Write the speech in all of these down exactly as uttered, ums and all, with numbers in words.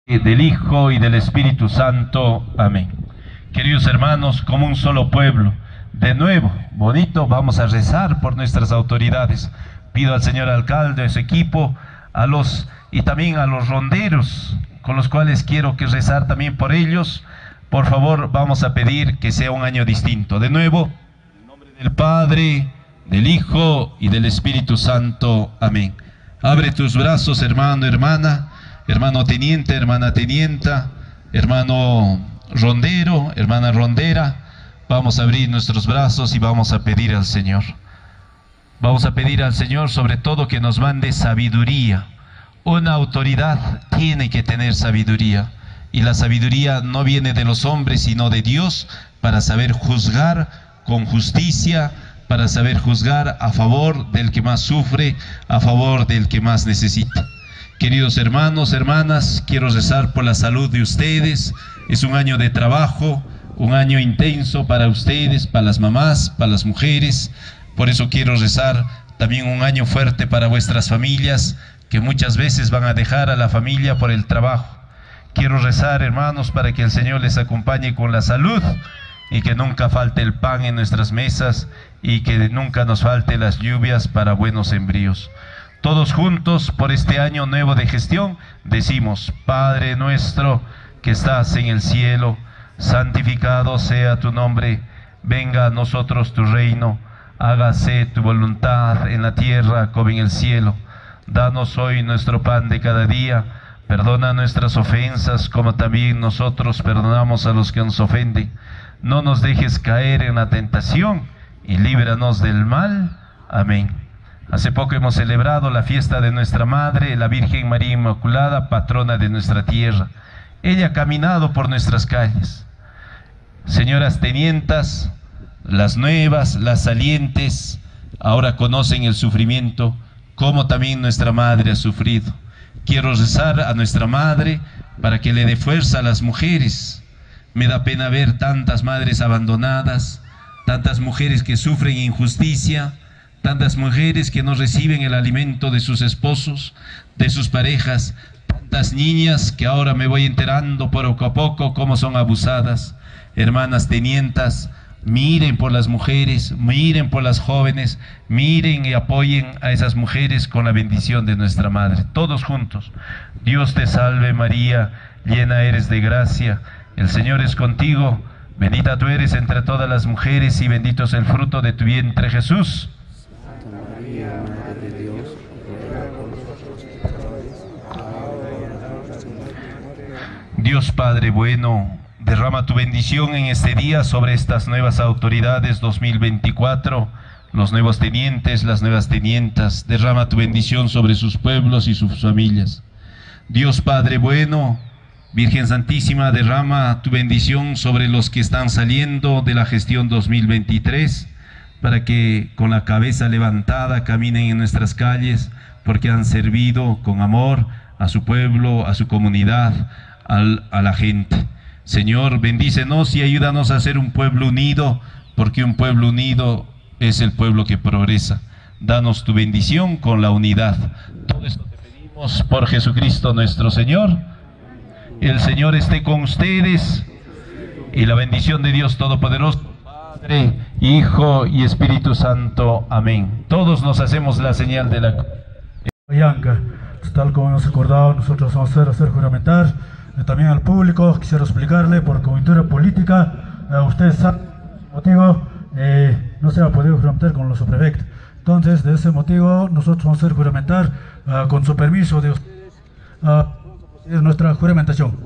del Hijo y del Espíritu Santo. Amén. Queridos hermanos, como un solo pueblo, de nuevo, bonito, vamos a rezar por nuestras autoridades. Pido al señor alcalde, a su equipo, a los y también a los ronderos, con los cuales quiero que rezar también por ellos. Por favor, vamos a pedir que sea un año distinto. De nuevo, en nombre del Padre, del Hijo y del Espíritu Santo. Amén. Abre tus brazos, hermano, hermana, hermano teniente, hermana tenienta, hermano rondero, hermana rondera. Vamos a abrir nuestros brazos y vamos a pedir al Señor. Vamos a pedir al Señor sobre todo que nos mande sabiduría. Una autoridad tiene que tener sabiduría. Y la sabiduría no viene de los hombres, sino de Dios, para saber juzgar con justicia, para saber juzgar a favor del que más sufre, a favor del que más necesita. Queridos hermanos, hermanas, quiero rezar por la salud de ustedes. Es un año de trabajo, un año intenso para ustedes, para las mamás, para las mujeres. Por eso quiero rezar también un año fuerte para vuestras familias, que muchas veces van a dejar a la familia por el trabajo. Quiero rezar, hermanos, para que el Señor les acompañe con la salud y que nunca falte el pan en nuestras mesas y que nunca nos falte las lluvias para buenos sembríos. Todos juntos, por este año nuevo de gestión, decimos: Padre nuestro que estás en el cielo, santificado sea tu nombre, venga a nosotros tu reino, hágase tu voluntad en la tierra como en el cielo. Danos hoy nuestro pan de cada día, perdona nuestras ofensas como también nosotros perdonamos a los que nos ofenden. No nos dejes caer en la tentación y líbranos del mal. Amén. Hace poco hemos celebrado la fiesta de nuestra Madre, la Virgen María Inmaculada, patrona de nuestra tierra. Ella ha caminado por nuestras calles. Señoras tenientas, las nuevas, las salientes, ahora conocen el sufrimiento, como también nuestra Madre ha sufrido. Quiero rezar a nuestra Madre para que le dé fuerza a las mujeres. Me da pena ver tantas madres abandonadas, tantas mujeres que sufren injusticia, tantas mujeres que no reciben el alimento de sus esposos, de sus parejas, tantas niñas que ahora me voy enterando poco a poco cómo son abusadas. Hermanas tenientas, miren por las mujeres, miren por las jóvenes, miren y apoyen a esas mujeres con la bendición de nuestra Madre. Todos juntos. Dios te salve María, llena eres de gracia, el Señor es contigo, bendita tú eres entre todas las mujeres y bendito es el fruto de tu vientre Jesús. Santa María, Madre de Dios, ruega por nosotros pecadores, ahora y en la hora de nuestra muerte. Dios Padre bueno, derrama tu bendición en este día sobre estas nuevas autoridades dos mil veinticuatro, los nuevos tenientes, las nuevas tenientas. Derrama tu bendición sobre sus pueblos y sus familias. Dios Padre bueno, Virgen Santísima, derrama tu bendición sobre los que están saliendo de la gestión dos mil veintitrés, para que con la cabeza levantada caminen en nuestras calles, porque han servido con amor a su pueblo, a su comunidad, al, a la gente. Señor, bendícenos y ayúdanos a ser un pueblo unido, porque un pueblo unido es el pueblo que progresa. Danos tu bendición con la unidad. Todo esto te pedimos por Jesucristo nuestro Señor. El Señor esté con ustedes y la bendición de Dios Todopoderoso, Padre, Hijo y Espíritu Santo. Amén. Todos nos hacemos la señal de la... Yanca, tal como hemos acordado, nosotros vamos a hacer, hacer juramentar. Eh, también al público quisiera explicarle por coyuntura política, eh, ustedes saben el motivo, eh, no se ha podido juramentar con los subprefectos. Entonces, de ese motivo, nosotros vamos a hacer juramentar uh, con su permiso de ustedes, uh, es nuestra juramentación.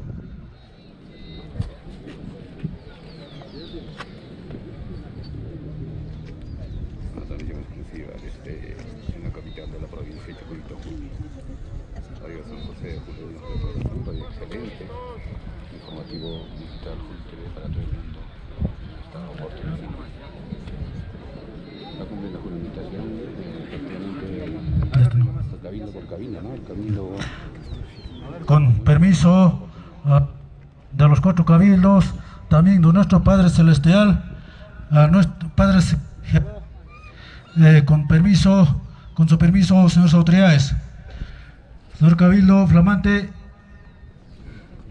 Autorización exclusiva desde en la capital de la provincia de Chucuito. Radio San José, Julio Distrito del Mundo, y excelente informativo digital Julio T V para todo el mundo. Esta oportunidad. Va a cumplir la juramentación de cabildo por cabildo, ¿no? El cabildo. Con permiso uh, de los cuatro cabildos, también de nuestro Padre Celestial, a nuestro Padre eh, con permiso, con su permiso, señores autoridades. Señor Cabildo Flamante,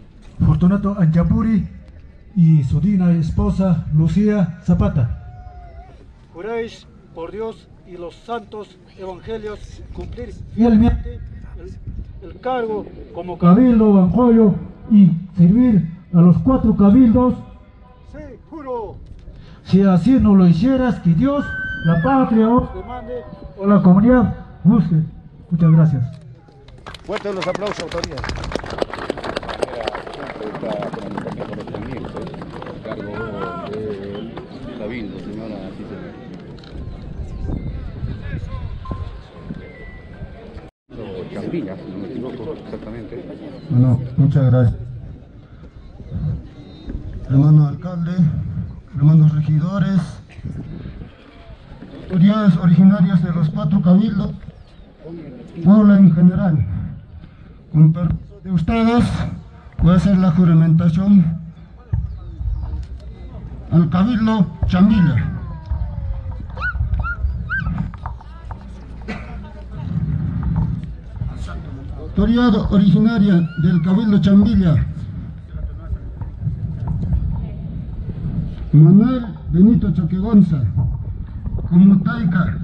Fortunato Anchapuri y su digna esposa Lucía Zapata. Juráis por Dios y los santos evangelios cumplir fielmente el, el cargo como Cabildo Banjoyo y servir a los cuatro cabildos. Sí, juro. Si así no lo hicieras, que Dios, la patria os Demande o la comunidad busque. Muchas gracias. fuertes los aplausos, autoridad. Está juramentación por los amigos, ¿eh? Cargo del Cabildo, señora Cicely. Chambilla, si no me equivoco, exactamente. Bueno, muchas gracias. Hermano alcalde, hermanos regidores, autoridades originarias de los cuatro cabildos, pueblo en general. Con permiso de ustedes, voy a hacer la juramentación al Cabildo Chambilla. Autoridad originaria del Cabildo Chambilla, Manuel Benito Choquegonza. Comutaica,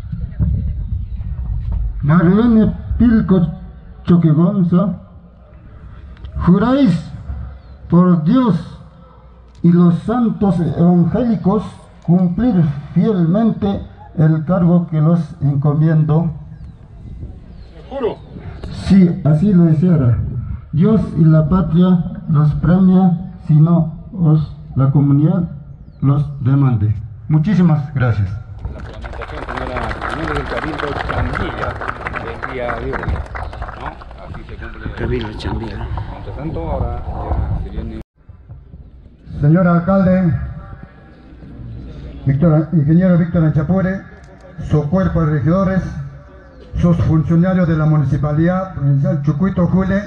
Marlene Pilco Choquegonza. Juráis por Dios y los santos evangélicos cumplir fielmente el cargo que los encomiendo. Juro. Si así lo hiciera, Dios y la patria los premia, si no, os la comunidad los demande. Muchísimas gracias. La juramentación, señora, señora del Cabildo Chambilla, del día de hoy, ¿no? Así se cumple. Cabildo Chambilla. Mientras tanto, ahora ya se viene. Señor alcalde, Víctor, ingeniero Víctor Anchapuri, su cuerpo de regidores, sus funcionarios de la Municipalidad Provincial Chucuito Jule,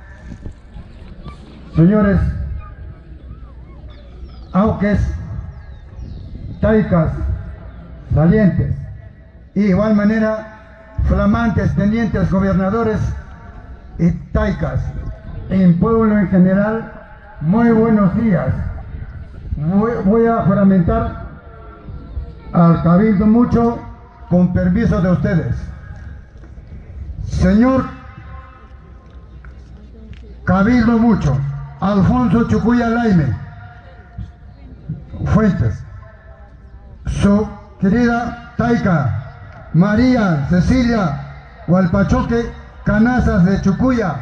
señores auques, taicas, salientes, y de igual manera flamantes tenientes gobernadores y taicas, en pueblo en general, muy buenos días. Voy, voy a juramentar al Cabildo mucho, con permiso de ustedes. Señor Cabildo mucho, Alfonso Chucuya Laime Fuentes, su querida taica María Cecilia Hualpachoque Canazas de Chucuya,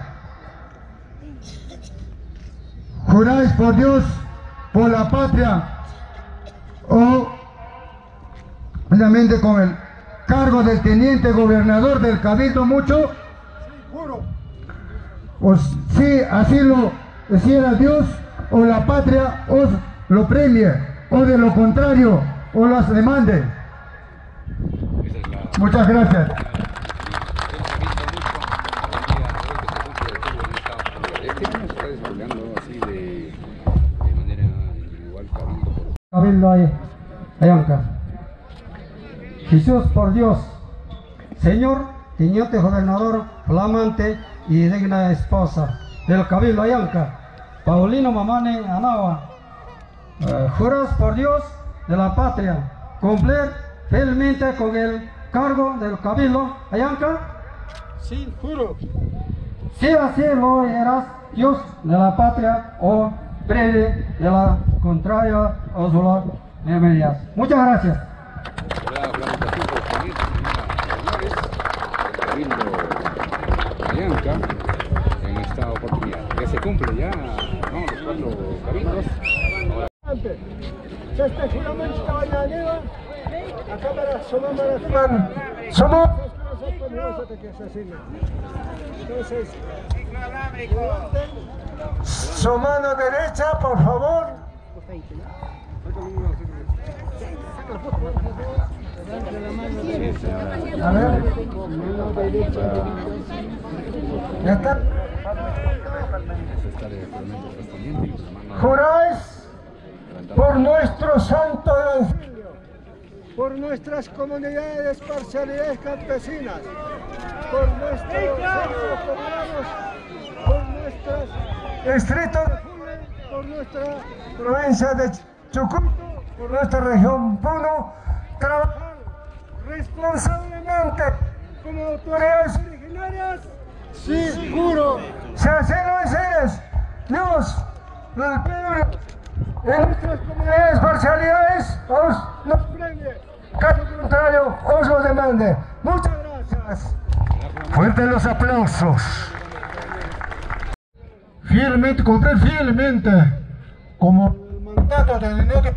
juráis por Dios, por la patria, o obviamente con el cargo del teniente gobernador del Cabildo mucho, Juro. o si así lo hiciera Dios o la patria os lo premie, o de lo contrario os las demande. Muchas gracias. Este año se está desarrollando así de, de manera individual Cabildo por Cabildo Ayanca. Jesús por Dios, Señor teniente gobernador flamante y digna esposa del Cabildo Ayanca, Paulino Mamane Anawa, eh, juras por Dios de la patria cumplir fielmente con el cargo del Cabildo Ayanca. Sí, juro. Si así lo eras, Dios de la patria o breve de la contraria os lo medias. Muchas gracias. la juramentación por los tenientes, señores, Cabildo Ayanca, en esta oportunidad. Ya se cumple ya, ¿no? Los cuatro cabildos. Ahora... Este juramento caballanera, a cámara somos somos entonces su mano derecha, por favor. A ver, mano derecha. Ya está. Juráis por nuestro santo evangelio, por nuestras comunidades, parcialidades campesinas, por nuestros poblados, por nuestros distritos de por nuestra provincia de Chucuito, por nuestra región Puno, trabajar responsablemente como autoridades originarias. Sí, juro. Si así lo hicieres, Dios, el pueblo, en nuestras comunidades, parcialidades, os nos premie. Caso contrario, os lo demande. Muchas gracias. Fuertes los aplausos. Fielmente, cumplir fielmente como el mandato del Dios.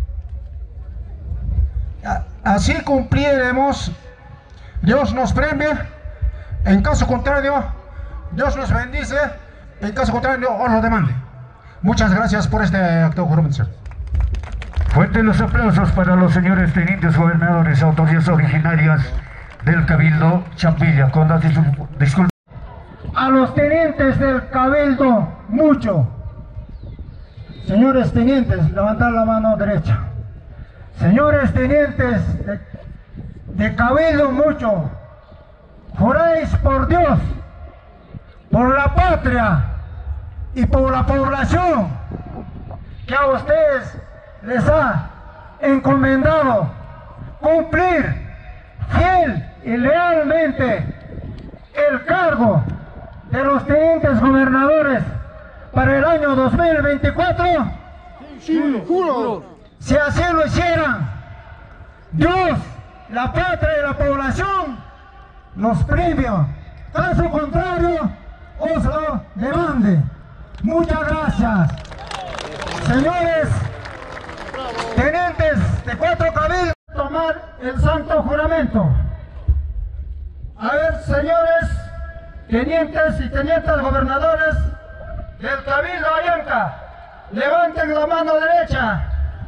Así cumpliremos. Dios nos premie. En caso contrario, Dios nos bendice. En caso contrario, os lo demande. Muchas gracias por este acto juramental. Fuertes los aplausos para los señores tenientes gobernadores, autoridades originarias del Cabildo Champilla. Con las disculpas. A los tenientes del Cabildo, mucho. Señores tenientes, levantar la mano derecha. Señores tenientes de, de Cabildo, mucho. Juráis por Dios, por la patria y por la población que a ustedes les ha encomendado cumplir fiel y lealmente el cargo de los tenientes gobernadores para el año dos mil veinticuatro. Sí, juro. Si así lo hicieran, Dios, la patria y la población nos premia. Caso contrario, os lo demande. Muchas gracias. Señores tenientes de cuatro cabildos, tomar el santo juramento. A ver, señores tenientes y tenientes gobernadores del Cabildo Ayanca, levanten la mano derecha.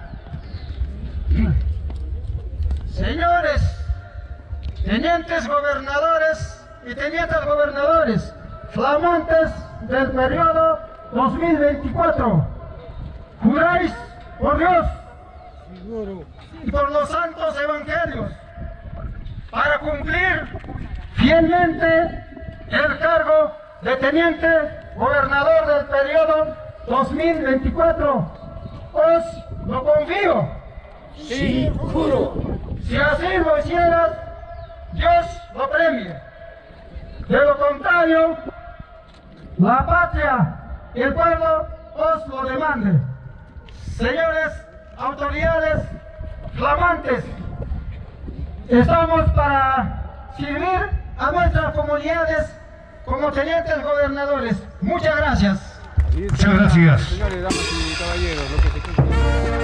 Señores tenientes gobernadores y tenientes gobernadores flamantes del periodo dos mil veinticuatro, juráis por Dios y por los santos evangelios para cumplir fielmente el cargo de teniente gobernador del periodo dos mil veinticuatro. Os lo confío. Sí, juro. Si así lo hicieras, Dios lo premie. De lo contrario, la patria y el pueblo os lo demande. Señores autoridades flamantes, estamos para servir a nuestras comunidades como tenientes gobernadores. Muchas gracias. Muchas gracias. Señores, damas y caballeros, lo que se cumple.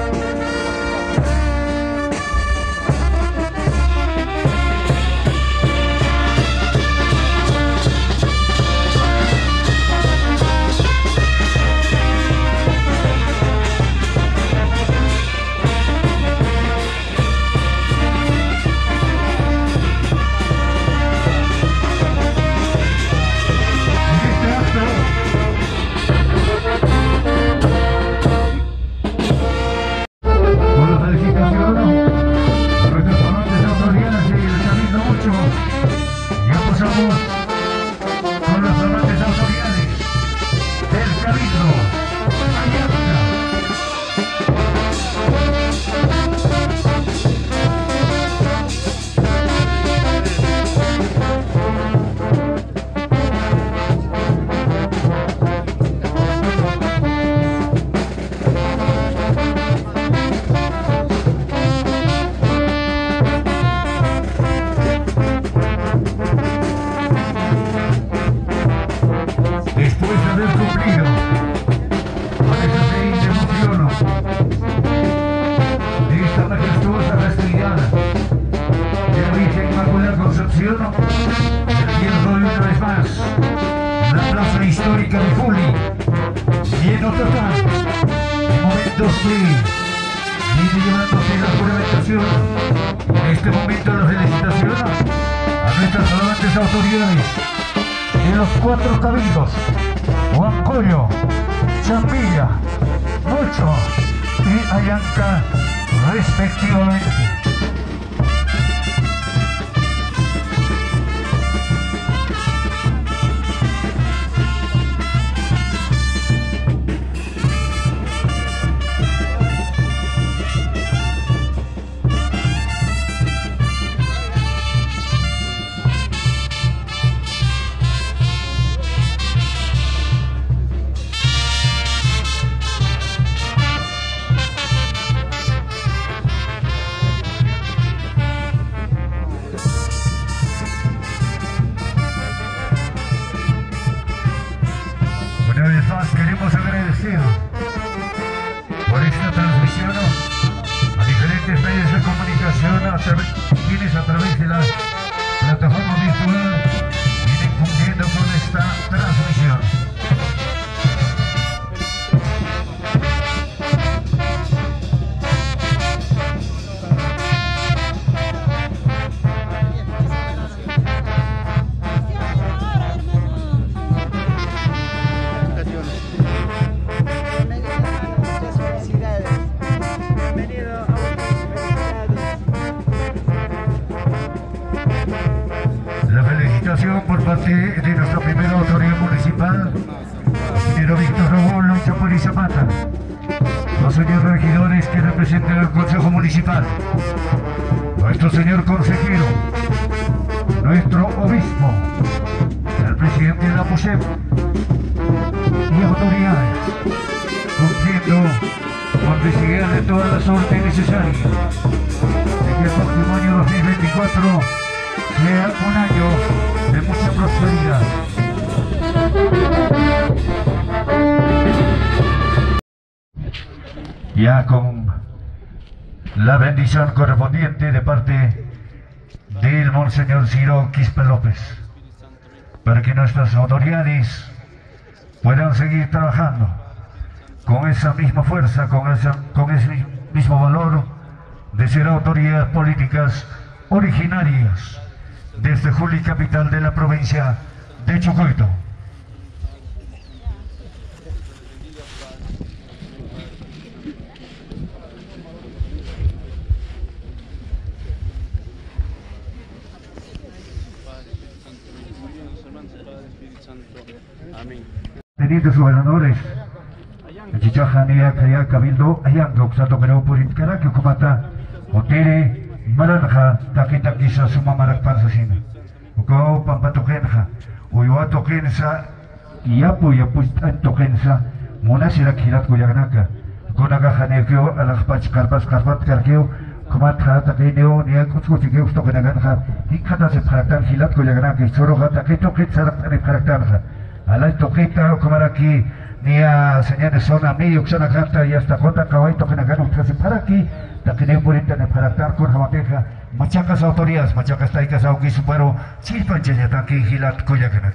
Autoridades de los cuatro cabildos, Huancoyo, Champilla, Mucho y Ayanca, respectivamente. queremos agradecer por esta transmisión a diferentes medios de comunicación, a través, quienes a través de la plataforma virtual vienen cumpliendo con esta transmisión. Por parte de nuestra primera autoridad municipal, ingeniero Víctor Robón, Lucha por y Zapata, los señores regidores que representan al Consejo Municipal, nuestro señor consejero, nuestro obispo, el presidente de la P U S E P y autoridades, cumpliendo con necesidad de todas las órdenes necesarias de que el próximo año dos mil veinticuatro sea un año de mucha prosperidad. Ya con la bendición correspondiente de parte del Monseñor Ciro Quispe López, para que nuestras autoridades puedan seguir trabajando con esa misma fuerza, con, esa, con ese mismo valor de ser autoridades políticas originarias desde Juli, capital de la provincia de Chucuito. Tenientes gobernadores, Chichajania, Kaya, Cabildo, Ayanga, Oxato, Pero, Purit, que Kumata, Otere, Maranja, Takita Suma Marakpansa Sina. Uko Pampatokenja, Uyua Tokensa, Yapu Yapu Tokensa, Monasira Kirat Kuyaganaka, Konaga Hanekio, Alakpach Karpas Karpat Karkio, Kumatra Takenio, Niakuskio Tokenaganja, Hikata se Paraktan Hilat Kuyaganaka, Sorogata, Ketokit Sarak and Paraktanja, Alay Toketa, Kumaraki, Nia señales son a mí, Uxana Gata y hasta Jota Kawai Tokenagano, para aquí. Takineo Purita en Paratar, Kurjamateja, Machacas autoridades, Machacas Taikas Auki Supero, Silpan Chayataki, Hilat Kuyakanak.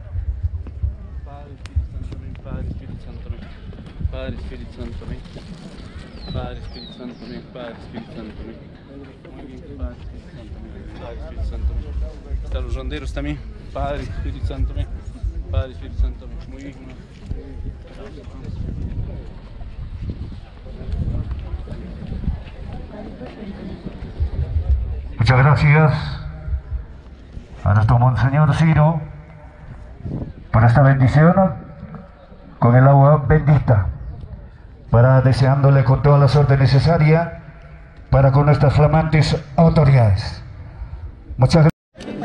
Padre Espíritu Santo, Padre Espíritu Santo, Padre Espíritu Santo, Padre Espíritu Santo, Padre Espíritu Santo, hasta los ronderos también, Padre Espíritu Santo, Padre Espíritu Santo, muy bien. Muchas gracias a nuestro Monseñor Ciro por esta bendición con el agua bendita, para deseándole con toda la suerte necesaria para con nuestras flamantes autoridades. Muchas gracias.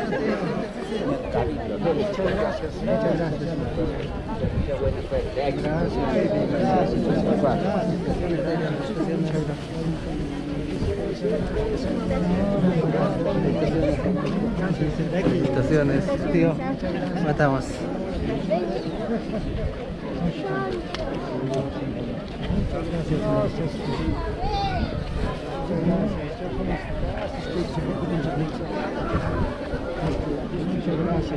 Felicitaciones, tío. Matamos. Muchas gracias.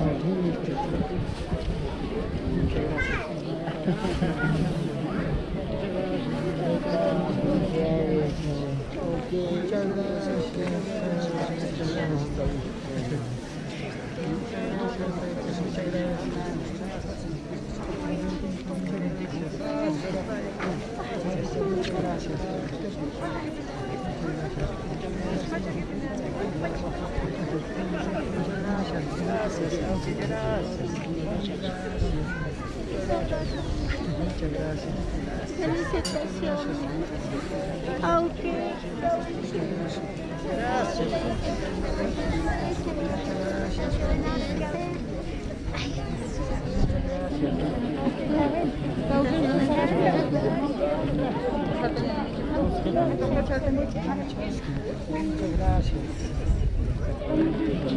Felicitaciones. Aunque gracias.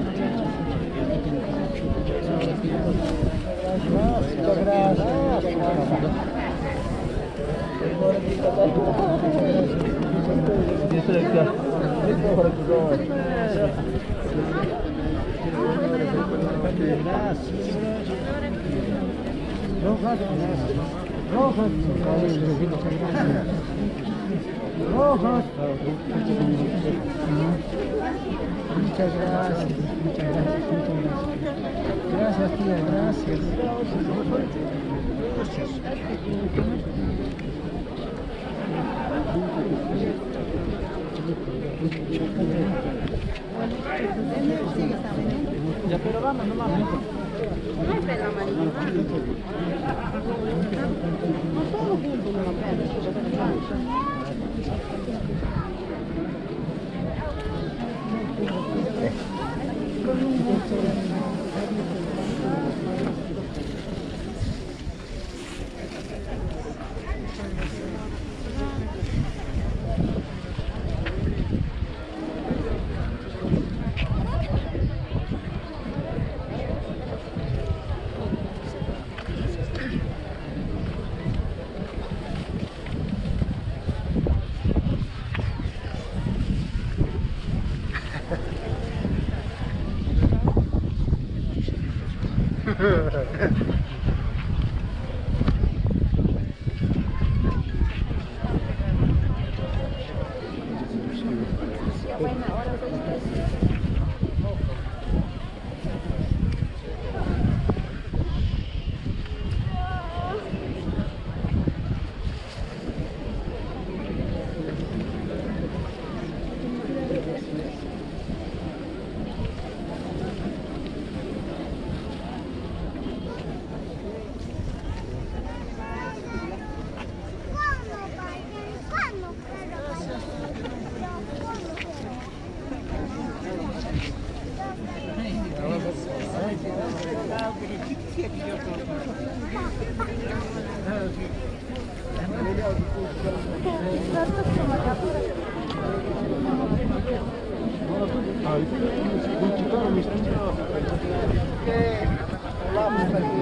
Muchas gracias. Rojas. Muchas gracias, muchas gracias, muchas gracias. Gracias, tía, gracias. Ya, pero vamos, no vamos. Ay,